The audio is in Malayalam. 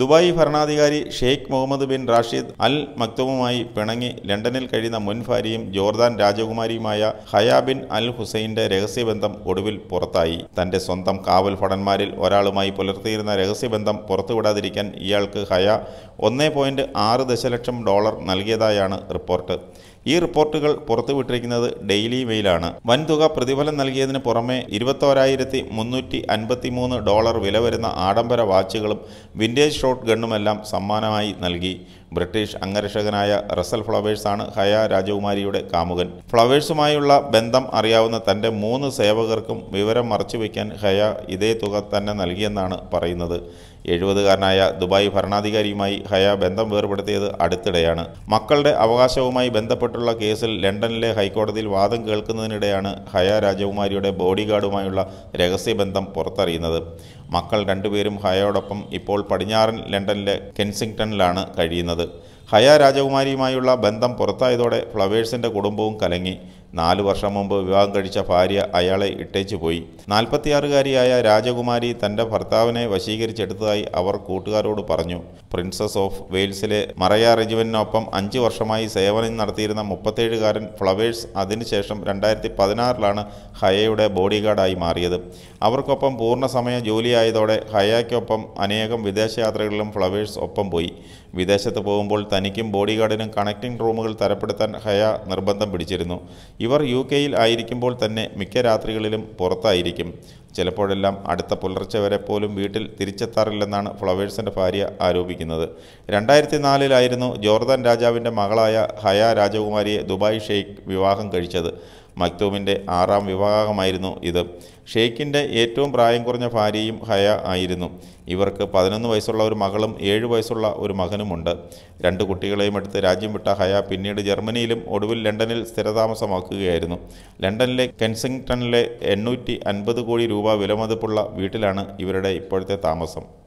ദുബായ് ഭരണാധികാരി sheikh Mohammed bin Rashid al മക്തൂമുമായി പിണങ്ങി ലണ്ടനിൽ കഴിയുന്ന മുൻ ഭാര്യയും ജോർദാൻ രാജകുമാരിയുമായ ഹയ ബിൻ അൽ ഹുസൈൻ്റെ രഹസ്യബന്ധം ഒടുവിൽ പുറത്തായി. തന്റെ സ്വന്തം കാവൽ ഭടന്മാരിൽ ഒരാളുമായി പുലർത്തിയിരുന്ന രഹസ്യബന്ധം പുറത്തുവിടാതിരിക്കാൻ ഇയാൾക്ക് ഹയ $1.6 ദശലക്ഷം നൽകിയതായാണ് റിപ്പോർട്ട്. ഈ റിപ്പോർട്ടുകൾ പുറത്തുവിട്ടിരിക്കുന്നത് ഡെയിലി മെയിലാണ്. വൻതുക പ്രതിഫലം നൽകിയതിന് പുറമെ $21,353 വില വരുന്ന ആഡംബര വാച്ചുകളും വിൻറ്റേജ് ഷോട്ട് ഗണ്ണുമെല്ലാം സമ്മാനമായി നൽകി. ബ്രിട്ടീഷ് അംഗരക്ഷകനായ റസൽ ഫ്ലവേഴ്സാണ് ഹയ രാജകുമാരിയുടെ കാമുകൻ. ഫ്ലവേഴ്സുമായുള്ള ബന്ധം അറിയാവുന്ന തൻ്റെ 3 സേവകർക്കും വിവരം മറച്ചുവെക്കാൻ ഹയ ഇതേ തുക തന്നെ നൽകിയെന്നാണ് പറയുന്നത്. 70-കാരനായ ദുബായ് ഭരണാധികാരിയുമായി ഹയ ബന്ധം വേർപെടുത്തിയത് അടുത്തിടെയാണ്. മക്കളുടെ അവകാശവുമായി ബന്ധപ്പെട്ടുള്ള കേസിൽ ലണ്ടനിലെ ഹൈക്കോടതിയിൽ വാദം കേൾക്കുന്നതിനിടെയാണ് ഹയ രാജകുമാരിയുടെ ബോഡിഗാർഡുമായുള്ള രഹസ്യബന്ധം പുറത്തറിയുന്നത്. മക്കൾ രണ്ടുപേരും ഹയയോടൊപ്പം ഇപ്പോൾ പടിഞ്ഞാറൻ ലണ്ടനിലെ കെൻസിംഗ്ടണിലാണ് കഴിയുന്നത്. ഹയ രാജകുമാരിയുമായുള്ള ബന്ധം പുറത്തായതോടെ ഫ്ലവേഴ്സിൻ്റെ കുടുംബവും കലങ്ങി. 4 വർഷം മുമ്പ് വിവാഹം കഴിച്ച ഭാര്യ അയാളെ ഇട്ടേച്ചു പോയി. 46-കാരിയായ രാജകുമാരി തൻ്റെ ഭർത്താവിനെ വശീകരിച്ചെടുത്തതായി അവർ കൂട്ടുകാരോട് പറഞ്ഞു. പ്രിൻസസ് ഓഫ് വെയിൽസിലെ മറയ റെജിമെൻറ്റിനൊപ്പം 5 വർഷമായി സേവനം നടത്തിയിരുന്ന 37-കാരൻ ഫ്ലവേഴ്സ് അതിനുശേഷം 2016-ലാണ് ഹയയുടെ ബോഡിഗാർഡായി മാറിയത്. അവർക്കൊപ്പം പൂർണ്ണസമയ ജോലിയായതോടെ ഹയയ്ക്കൊപ്പം അനേകം വിദേശയാത്രകളിലും ഫ്ലവേഴ്സ് ഒപ്പം പോയി. വിദേശത്ത് പോകുമ്പോൾ തനിക്കും ബോഡിഗാർഡിനും കണക്റ്റിംഗ് റൂമുകൾ തരപ്പെടുത്താൻ ഹയ നിർബന്ധം പിടിച്ചിരുന്നു. ഇവർ UK-യിൽ ആയിരിക്കുമ്പോൾ തന്നെ മിക്ക രാത്രികളിലും പുറത്തായിരിക്കും. ചിലപ്പോഴെല്ലാം അടുത്ത പുലർച്ചെ വരെ പോലും വീട്ടിൽ തിരിച്ചെത്താറില്ലെന്നാണ് ഫ്ലവേഴ്സിൻ്റെ ഭാര്യ ആരോപിക്കുന്നത്. 2004-ലായിരുന്നു ജോർദാൻ രാജാവിൻ്റെ മകളായ ഹയ രാജകുമാരിയെ ദുബായ് ഷെയ്ഖ് വിവാഹം കഴിച്ചത്. മക്തൂമിൻ്റെ 6ാം വിവാഹമായിരുന്നു ഇത്. ഷെയ്ഖിൻ്റെ ഏറ്റവും പ്രായം കുറഞ്ഞ ഭാര്യയും ഹയ ആയിരുന്നു. ഇവർക്ക് 11 വയസ്സുള്ള ഒരു മകളും 7 വയസ്സുള്ള ഒരു മകനുമുണ്ട്. 2 കുട്ടികളെയും എടുത്ത് രാജ്യം വിട്ട ഹയ പിന്നീട് ജർമ്മനിയിലും ഒടുവിൽ ലണ്ടനിൽ സ്ഥിരതാമസമാക്കുകയായിരുന്നു. ലണ്ടനിലെ കെൻസിംഗ്ടണിലെ 850 കോടി രൂപ വിലമതിപ്പുള്ള വീട്ടിലാണ് ഇവരുടെ ഇപ്പോഴത്തെ താമസം.